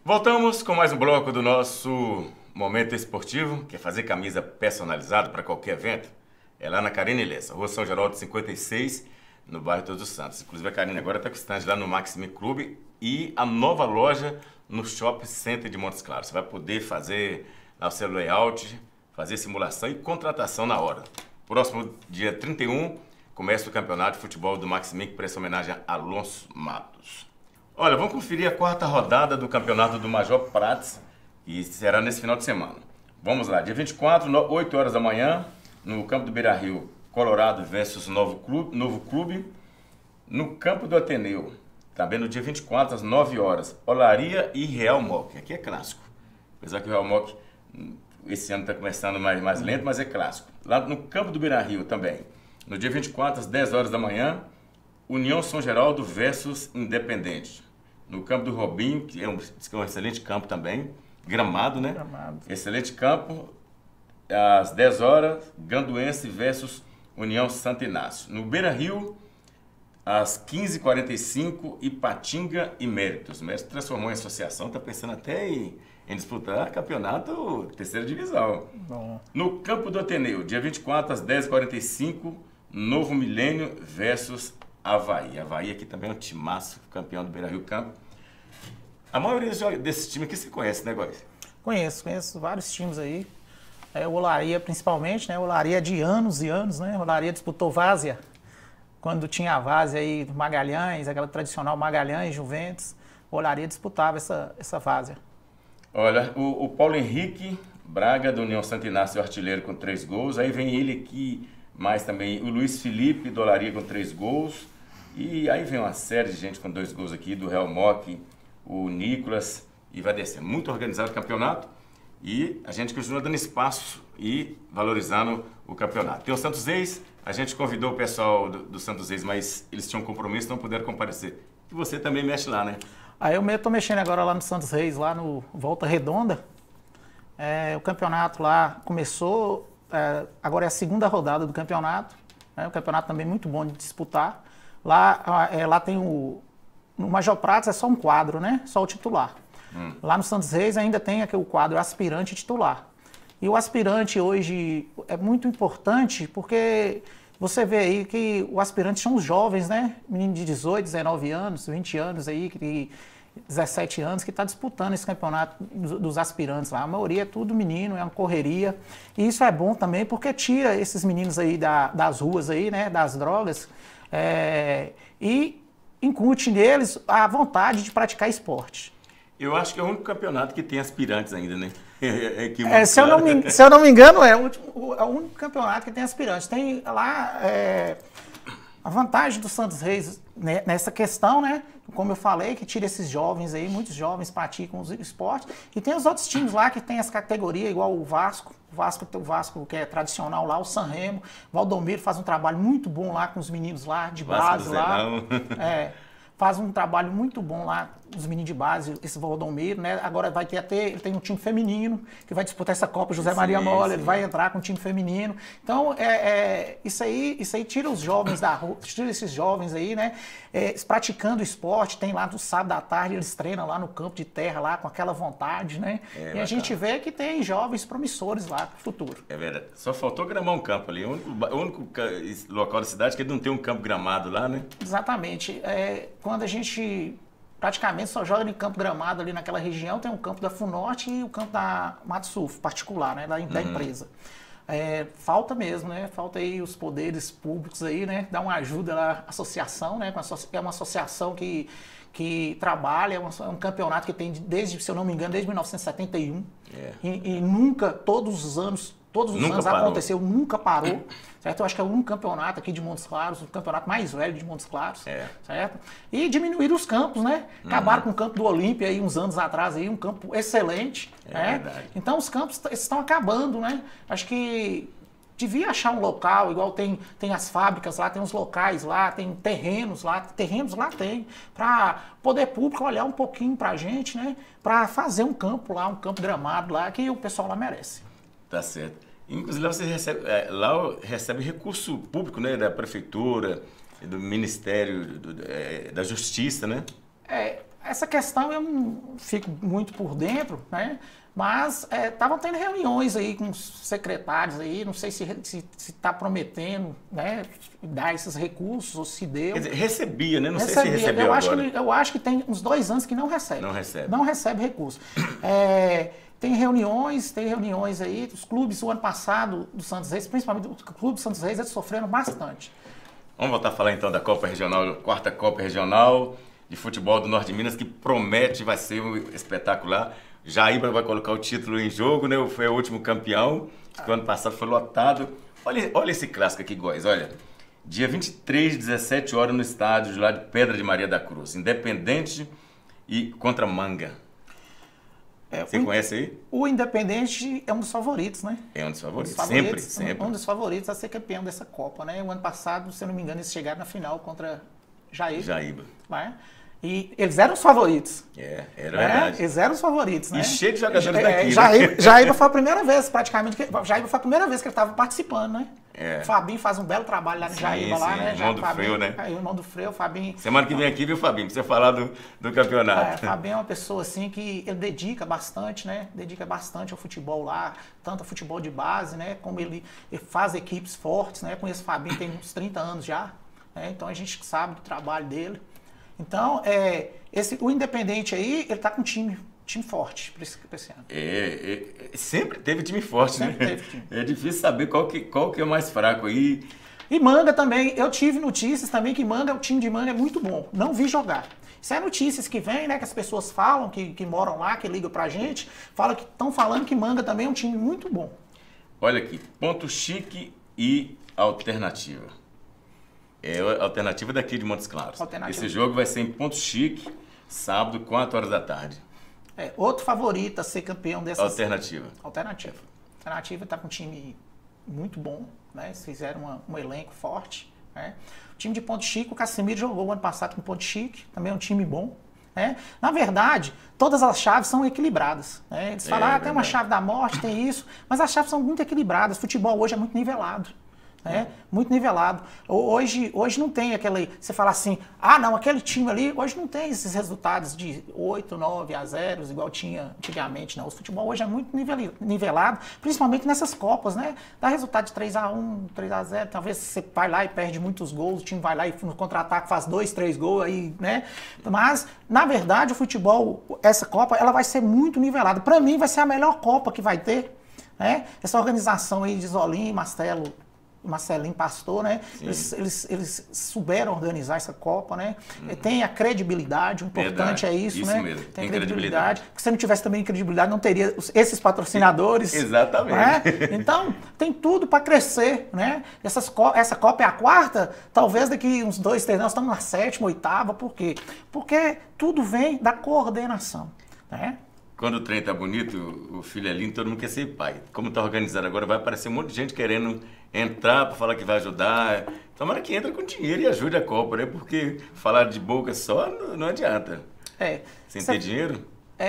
Voltamos com mais um bloco do nosso Momento Esportivo, que é fazer camisa personalizada para qualquer evento. É lá na Carine Lessa, Rua São Geraldo 56, no bairro Todos os Santos. Inclusive a Carine agora está com stand lá no Maxime Clube e a nova loja no Shopping Center de Montes Claros. Você vai poder fazer lá o seu layout, fazer simulação e contratação na hora. Próximo dia 31, começa o campeonato de futebol do Maxime, que presta homenagem a Alonso Matos. Olha, vamos conferir a quarta rodada do campeonato do Major Prats, que será nesse final de semana. Vamos lá, dia 24, 8 horas da manhã, no campo do Beira-Rio, Colorado versus Novo Clube. No campo do Ateneu, também no dia 24, às 9 horas, Olaria e Real Moc. Aqui é clássico. Apesar que o Real Moc esse ano está começando mais lento, mas é clássico. Lá no campo do Beira-Rio também, no dia 24, às 10 horas da manhã, União São Geraldo versus Independente. No campo do Robinho, que é um excelente campo também, gramado, né? Gramado. Excelente campo, às 10 horas, Ganduense versus União Santo Inácio. No Beira-Rio, às 15h45, Ipatinga e Méritos. O Méritos transformou em associação, está pensando até em disputar campeonato terceira divisão. Bom. No campo do Ateneu, dia 24, às 10h45, Novo Milênio versus Avaí. Avaí aqui também é um timaço, campeão do Beira-Rio Campo. A maioria desses times aqui você conhece, né, Góis? Conheço vários times aí. O Olaria principalmente, né? O Olaria de anos e anos, né? O Olaria disputou Várzea, quando tinha a Várzea aí, Magalhães, aquela tradicional Magalhães, Juventus. O Olaria disputava essa Várzea. Olha, o Paulo Henrique Braga, do União Santo Inácio, artilheiro com 3 gols. Aí vem ele aqui, mais também o Luiz Felipe, do Olaria, com 3 gols. E aí vem uma série de gente com 2 gols aqui, do Real Moc, o Nicolas, e vai descer. Muito organizado o campeonato e a gente continua dando espaço e valorizando o campeonato. Tem o Santos Reis, a gente convidou o pessoal do Santos Reis, mas eles tinham um compromisso, não puderam comparecer. E você também mexe lá, né? Aí eu estou mexendo agora lá no Santos Reis, lá no Volta Redonda. O campeonato lá começou, agora é a segunda rodada do campeonato. O campeonato também muito bom de disputar. Lá tem no Major Prats é só um quadro, né? Só o titular. Lá no Santos Reis ainda tem aquele quadro aspirante e titular. E o aspirante hoje é muito importante porque você vê aí que o aspirante são os jovens, né? Menino de 18, 19 anos, 20 anos aí, 17 anos, que está disputando esse campeonato dos aspirantes lá. A maioria é tudo menino, é uma correria. E isso é bom também porque tira esses meninos aí das ruas aí, né? Das drogas. E incute neles a vontade de praticar esporte. Eu acho que é o único campeonato que tem aspirantes ainda, né? Se eu não me engano, é o único campeonato que tem aspirantes. Tem lá a vantagem do Santos Reis nessa questão, né? Como eu falei, que tira esses jovens aí, muitos jovens praticam os esportes. E tem os outros times lá que tem as categorias, igual o Vasco. O Vasco que é tradicional lá, o Sanremo. Valdomiro faz um trabalho muito bom lá com os meninos lá de base lá. Faz um trabalho muito bom lá, os meninos de base, esse Valdomiro, né? Agora ele tem um time feminino que vai disputar essa Copa José Maria Mola, ele vai entrar com um time feminino. Então, isso aí tira os jovens da rua, tira esses jovens aí, né? Praticando esporte, tem lá no sábado à tarde, eles treinam lá no campo de terra, lá com aquela vontade, né? E a gente vê que tem jovens promissores lá pro futuro. É verdade. Só faltou gramar um campo ali. O único local da cidade que não tem um campo gramado lá, né? Exatamente. Quando a gente praticamente só joga em campo gramado ali naquela região, tem o campo da FUNORTE e o campo da Mato Sul, particular, né, da empresa. Falta mesmo, né? Falta aí os poderes públicos aí, né? Dar uma ajuda à associação, né? É uma associação que trabalha, é um campeonato que tem desde, se eu não me engano, desde 1971. E nunca, todos os anos aconteceu, nunca parou. Certo? Eu acho que é o único campeonato aqui de Montes Claros, o campeonato mais velho de Montes Claros. Certo? E diminuíram os campos, né? Acabaram com o campo do Olímpia aí uns anos atrás, aí, um campo excelente. Verdade. Então os campos estão acabando, né? Acho que devia achar um local, igual tem as fábricas lá, tem os locais lá, tem terrenos lá tem, para poder público olhar um pouquinho pra gente, né? Para fazer um campo lá, um campo gramado lá, que o pessoal lá merece. Tá certo. Inclusive lá você recebe recurso público, né? Da prefeitura, do Ministério da Justiça, né? essa questão eu não fico muito por dentro, né? Mas estavam tendo reuniões aí com os secretários aí, não sei se está prometendo, né, dar esses recursos ou se deu. Quer dizer, recebia, né? Não sei se recebeu agora. Eu acho que tem uns 2 anos que não recebe. Não recebe. Não recebe recurso. Tem reuniões aí, os clubes, o ano passado do Santos Reis, principalmente o clube do Santos Reis, eles sofreram bastante. Vamos voltar a falar então da Copa Regional, quarta Copa Regional de Futebol do Norte de Minas, que promete, vai ser espetacular. Jaíba vai colocar o título em jogo, né? Foi o último campeão, que o ano passado foi lotado. Olha esse clássico aqui, Góis, olha. Dia 23, 17 horas no estádio lá de Pedra de Maria da Cruz. Independente e contra Manga. Você conhece aí? O Independente é um dos favoritos, né? É um dos favoritos, sempre. Um dos favoritos a ser campeão dessa Copa, né? O ano passado, se eu não me engano, eles chegaram na final contra Jaíba. Né? E eles eram os favoritos. Era verdade. Eles eram os favoritos, né? E cheio de jogadores daqui, Jaíba foi a primeira vez, praticamente, Jaíba foi a primeira vez que ele estava participando, né? O Fabinho faz um belo trabalho lá no Jaíba, lá, né? Irmão do Freu, né? O irmão do Freu, o Fabinho. Semana que vem aqui, viu, Fabinho? Pra você falar do campeonato. O Fabinho é uma pessoa, assim, que ele dedica bastante, né? Dedica bastante ao futebol lá, tanto ao futebol de base, né? Como ele faz equipes fortes, né? Conheço o Fabinho tem uns 30 anos já, né? Então a gente sabe do trabalho dele. Então, o Independente aí, ele tá com time forte para esse ano. Sempre teve time forte, sempre né? Teve time. É difícil saber qual que é o mais fraco aí. E Manga também, eu tive notícias também que o time de Manga é muito bom. Não vi jogar. Isso é notícias que vem, né? Que as pessoas falam, que moram lá, que ligam pra gente, estão falando que Manga também é um time muito bom. Olha aqui, Ponto Chique e Alternativa. É a alternativa daqui de Montes Claros. Esse jogo vai ser em Ponto Chique, sábado, 4 horas da tarde. Outro favorito a ser campeão dessa Alternativa. Alternativa está com um time muito bom, né? Eles fizeram um elenco forte, né? O time de Ponto Chique, o Casimiro jogou o ano passado com Ponto Chique, também é um time bom, né? Na verdade, todas as chaves são equilibradas, né? Eles falam, tem uma chave da morte, tem isso, mas as chaves são muito equilibradas. O futebol hoje é muito nivelado. Muito nivelado. Hoje não tem aquele... Você fala assim, não, aquele time ali... Hoje não tem esses resultados de 8, 9-0, igual tinha antigamente, não. O futebol hoje é muito nivelado, principalmente nessas Copas, né? Dá resultado de 3-1, 3-0, talvez você vai lá e perde muitos gols, o time vai lá e no contra-ataque faz 2, 3 gols, aí, né? Mas, na verdade, o futebol, essa Copa, ela vai ser muito nivelada. Para mim, vai ser a melhor Copa que vai ter, né? Essa organização aí de Zolim, Marcelinho Pastor, né? Eles souberam organizar essa Copa, né? Tem a credibilidade, o importante é isso, né? Mesmo. Tem credibilidade. Porque se não tivesse também credibilidade, não teria esses patrocinadores. Exatamente. Né? Então, tem tudo para crescer, né? Essa Copa é a quarta, talvez daqui uns 2, 3 anos, nós estamos na 7ª, 8ª, por quê? Porque tudo vem da coordenação, né? Quando o trem tá bonito, o filho é lindo, todo mundo quer ser pai. Como tá organizado agora, vai aparecer um monte de gente querendo entrar para falar que vai ajudar. Tomara que entre com dinheiro e ajude a Copa, né? Porque falar de boca só não adianta. Sem ter dinheiro?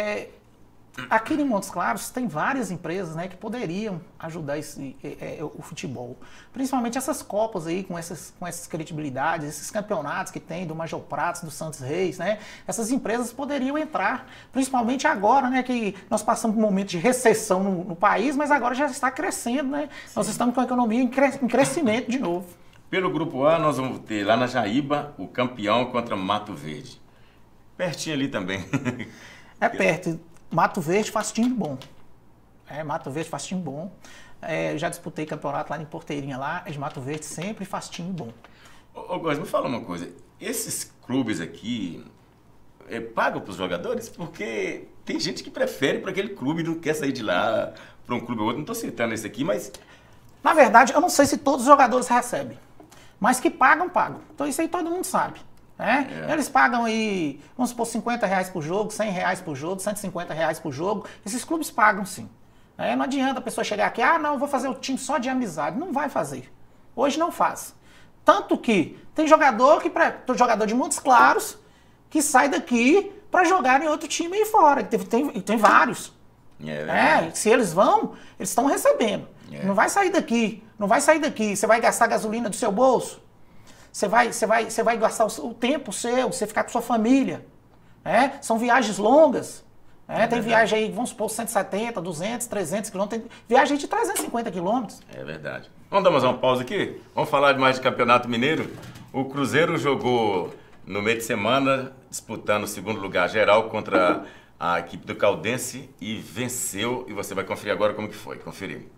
Aqui em Montes Claros tem várias empresas, né, que poderiam ajudar o futebol. Principalmente essas Copas aí, com essas credibilidades, esses campeonatos que tem do Major Pratos, do Santos Reis, né? Essas empresas poderiam entrar, principalmente agora, né, que nós passamos por um momento de recessão no país, mas agora já está crescendo, né? Sim. Nós estamos com a economia em crescimento de novo. Pelo Grupo A, nós vamos ter lá na Jaíba o campeão contra Mato Verde. Pertinho ali também. Perto. Mato Verde faz time bom. Mato Verde faz time bom. Já disputei campeonato lá em Porteirinha lá. Mato Verde sempre faz time bom. Góis, me fala uma coisa. Esses clubes aqui pagam para os jogadores? Porque tem gente que prefere para aquele clube e não quer sair de lá para um clube ou outro. Não estou citando esse aqui, mas... Na verdade, eu não sei se todos os jogadores recebem. Mas que pagam, pagam. Então isso aí todo mundo sabe. Eles pagam aí, vamos supor, R$50 por jogo, R$100 por jogo, R$150 por jogo. Esses clubes pagam sim. Não adianta a pessoa chegar aqui, não, eu vou fazer o time só de amizade. Não vai fazer. Hoje não faz. Tanto que tem jogador de Montes Claros que sai daqui para jogar em outro time aí fora. Tem vários. Se eles vão, eles estão recebendo. Não vai sair daqui. Não vai sair daqui. Você vai gastar gasolina do seu bolso? Você vai gastar o tempo seu, você ficar com sua família. São viagens longas. Tem viagem aí, vamos supor, 170, 200, 300 quilômetros. Tem viagem de 350 quilômetros. É verdade. Vamos dar mais uma pausa aqui? Vamos falar mais de Campeonato Mineiro? O Cruzeiro jogou no meio de semana, disputando o segundo lugar geral contra a equipe do Caldense e venceu. E você vai conferir agora como que foi. Conferir.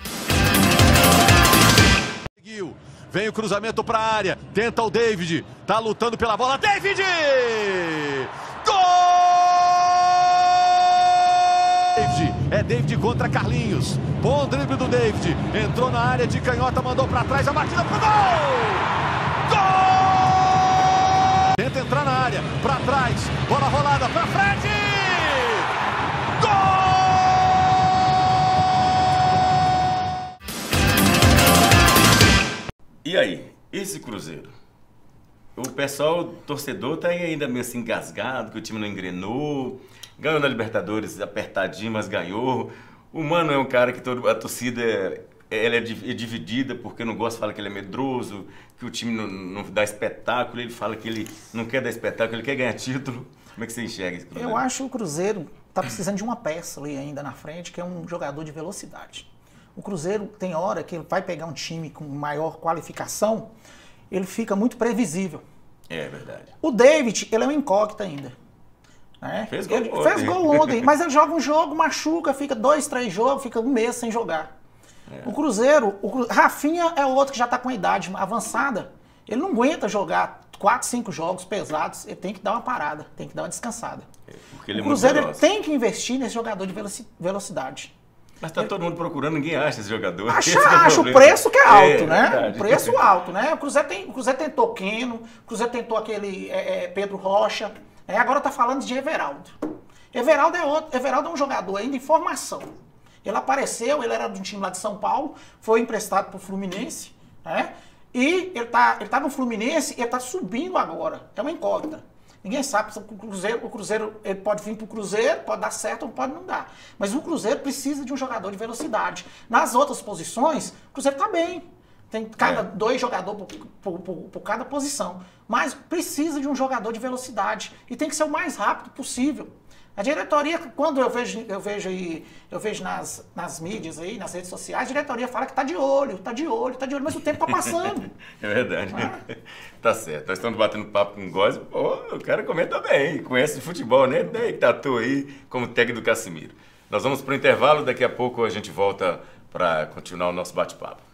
Vem o cruzamento para a área, tenta o David, tá lutando pela bola, David! Gol! É David contra Carlinhos, bom drible do David, entrou na área de canhota, mandou para trás, a batida pro gol! Gol! Tenta entrar na área, para trás, bola rolada para frente! Gol! E aí, esse Cruzeiro? O pessoal, o torcedor, tá aí ainda meio assim engasgado, que o time não engrenou. Ganhou na Libertadores apertadinho, mas ganhou. O Mano é um cara que a torcida ela é dividida porque não gosta, fala que ele é medroso, que o time não dá espetáculo. Ele fala que ele não quer dar espetáculo, ele quer ganhar título. Como é que você enxerga esse Cruzeiro? Eu acho que o Cruzeiro tá precisando de uma peça ali ainda na frente, que é um jogador de velocidade. O Cruzeiro tem hora que ele vai pegar um time com maior qualificação, ele fica muito previsível. É verdade. O David, ele é uma incógnita ainda. Fez gol ontem. Fez gol ontem, mas ele joga um jogo, machuca, fica 2, 3 jogos, fica um mês sem jogar. O Cruzeiro, Rafinha é outro que já está com a idade avançada. Ele não aguenta jogar 4, 5 jogos pesados, ele tem que dar uma parada, tem que dar uma descansada. Ele o Cruzeiro tem que investir nesse jogador de velocidade. Mas tá todo mundo procurando, ninguém acha esse jogador. Acha o preço que é alto, né? O preço alto, né? O Cruzeiro tentou Keno, o Cruzeiro tentou aquele Pedro Rocha, agora tá falando de Everaldo. Everaldo é outro, Everaldo é um jogador ainda em formação. Ele apareceu, ele era de um time lá de São Paulo, foi emprestado pro Fluminense, e ele tá no Fluminense e ele tá subindo agora. É uma incógnita. Ninguém sabe se o Cruzeiro ele pode vir para o Cruzeiro, pode dar certo ou pode não dar. Mas o Cruzeiro precisa de um jogador de velocidade. Nas outras posições, o Cruzeiro está bem. Tem cada 2 jogadores por cada posição. Mas precisa de um jogador de velocidade. E tem que ser o mais rápido possível. A diretoria, quando eu vejo nas mídias aí, nas redes sociais, a diretoria fala que tá de olho, mas o tempo tá passando. É verdade. Tá certo. Nós estamos batendo papo com o Góes, o cara comenta bem, conhece de futebol, né? Daí que tatuou aí como técnico do Casimiro. Nós vamos pro intervalo, daqui a pouco a gente volta para continuar o nosso bate-papo.